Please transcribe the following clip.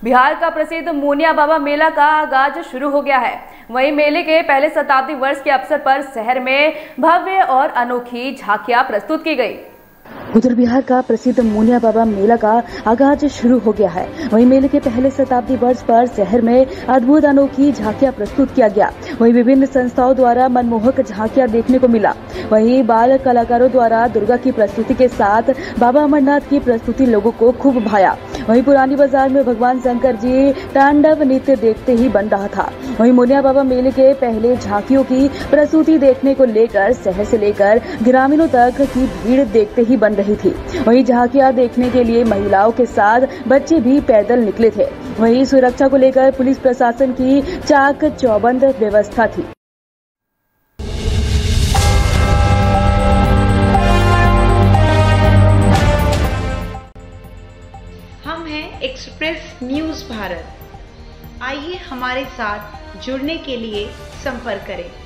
बिहार का प्रसिद्ध मोनिया बाबा मेला का आगाज शुरू हो गया है। वहीं मेले के पहले शताब्दी वर्ष के अवसर पर शहर में भव्य और अनोखी झांकियां प्रस्तुत की गई। उधर बिहार का प्रसिद्ध मोनिया बाबा मेला का आगाज शुरू हो गया है। वहीं मेले के पहले शताब्दी वर्ष पर शहर में अद्भुत अनोखी झांकियां प्रस्तुत किया गया। वहीं विभिन्न संस्थाओं द्वारा मनमोहक झांकियां देखने को मिला। वहीं बाल कलाकारों द्वारा दुर्गा की प्रस्तुति के साथ बाबा अमरनाथ की प्रस्तुति लोगों को खूब भाया। वहीं पुरानी बाजार में भगवान शंकर जी तांडव नृत्य देखते ही बन रहा था। वहीं मोनिया बाबा मेले के पहले झांकियों की प्रस्तुति देखने को लेकर शहर से लेकर ग्रामीणों तक की भीड़ देखते ही बन रही थी। वहीं झांकियां देखने के लिए महिलाओं के साथ बच्चे भी पैदल निकले थे। वहीं सुरक्षा को लेकर पुलिस प्रशासन की चाक चौबंद व्यवस्था थी। हम हैं एक्सप्रेस न्यूज़ भारत। आइए हमारे साथ जुड़ने के लिए संपर्क करें।